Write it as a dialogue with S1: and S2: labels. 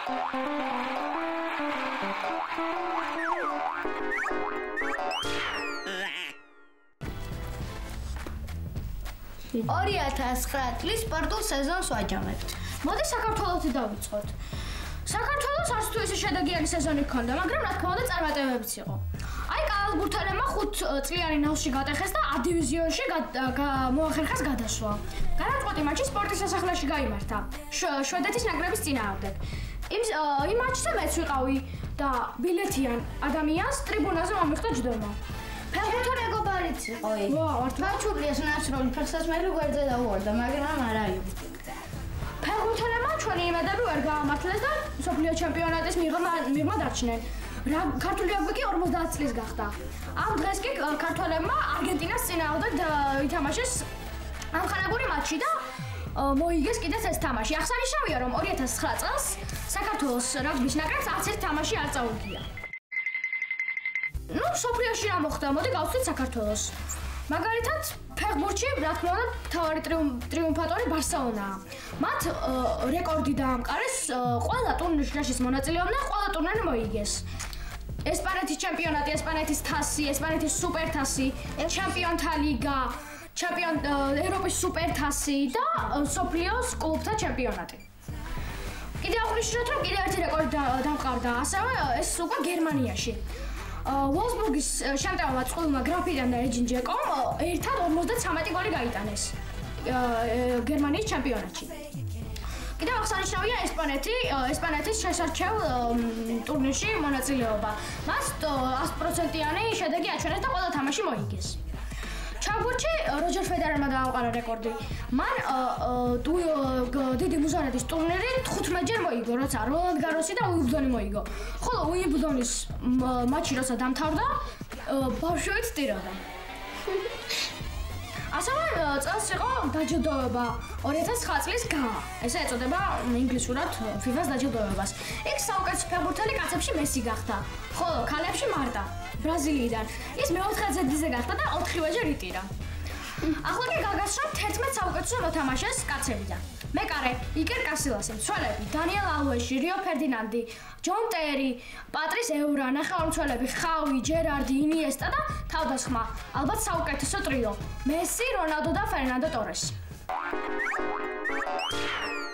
S1: წლის სპორტულ სეზონს ვაჯამებთ.
S2: მოდი საქართველოსი დავიწყოთ. საქართველოს არც თუ ისე შედეგიანი სეზონი ჰქონდა, მაგრამ რა თქმა უნდა წარმატებებიც იყო. აი კალათბურთელებმა 5 წლიანი ნავში გატეხეს და A დივიზიონში მოახერხეს გადასვლა. განაწყვეტი მატჩი სპორტის სასახლეში გაიმართა. შვედეთის ნაკრების წინააღმდეგ. იმ მატჩზე მეც ვიყავი და ბილეთიან ადამიანს ტრიბუნაზე მომიხდა ჯდომა.
S1: ფეხბურთო მეგობარიც იყო იქ. ვაჩურლიას ნაცროლი ფეხსაცმელი გვერდზე დაუვარდა, მაგრამ არა იყო.
S2: ფეხბურთელებმა ჩვენი იმედები ვერ გაამართლეს და მსოფლიო ჩემპიონატის მიღმა დარჩნენ. ქართული რაგბი 50 წლის გახდა. ამ დღეს კი ქართველებმა არგენტინას წინააღმდეგ ითამაშეს ამხანაგური მატჩი და მოიგეს კიდეც ეს თამაში. აღსანიშნავია, რომ 2009 წელს საქართველოს რაგბის ნაკრებს არც ერთ თამაში არ წაუგია. სოფლიოში რა მოხდა? მოდი გავხსნით საქართველოს. მაგალითად, ფეხბურთში, რა თქმა უნდა, მთავარი ტრიუმფატორი ბარსელონაა. მათ რეკორდი დაამყარეს, ყველა ტურნირში მონაწილეობდნენ, ყველა ტურნირი მოიგეს. ესპანეთის ჩემპიონატი, ესპანეთის თასი, ესპანეთის სუპერთასი, ჩემპიონთა ლიგა, ევროპის სუპერთასი და სოფლიოს კლუბთა ჩემპიონატი. კიდევ აღნიშნოთ, რომ კიდევ ერთი რეკორდი დამყარდა, ასევე ეს უკვე გერმანიაში. ვოლსბურგის შემტევმა წყვილმა გრაფიდან და ეჯინ ჯეკომ ერთად 53 გოლი გაიტანეს გერმანიის ჩემპიონატში. კიდევ აღსანიშნავია ესპანეთის შესარჩევ ტურნირში მონაწილეობა. მას 100%-იანი შედეგი აჩვენეს და ყველა თამაში მოიგეს. ჩოგბურთში როჯერ ფედერერმა დაამყარა რეკორდი. მან დიდი მუზარადის ტურნირი 15-ჯერ მოიგო, როცა როლანდ გაროსი და უიმბლდონი მოიგო. ხოლო უიმბლდონის მატჩი როცა დამთავრდა, ბავშვებიც ტიროდა. ასევე წელს იყო დაჯილდოება 2009 წლის გა. ესე ეწოდება ინგლისურად FIFA-ს დაჯილდოებას. იქ საუკეთესო ფეხბურთელი კაცებში მესი გახდა, ხოლო ქალებში მარტა ბრაზილიიდან. ის მე-4 ზედიზე გახდა და 4-ვეჯერ იტირა. ახლა კი გაგასწრებთ 11 საუკეთესო მოთამაშეს კაცებიდან. მეკარე იკერ კასილასი, მცველები დანიელ ალვეში, რიო ფერდინანდი, ჯონ ტერი, პატრის ევრა, ნახევარმცველები ხავი, ჯერარდი, ინიესტა და თავდასხმა, ალბათ საუკეთესო ტრიო: მესი, რონალდო და ფერნანდო ტორესი.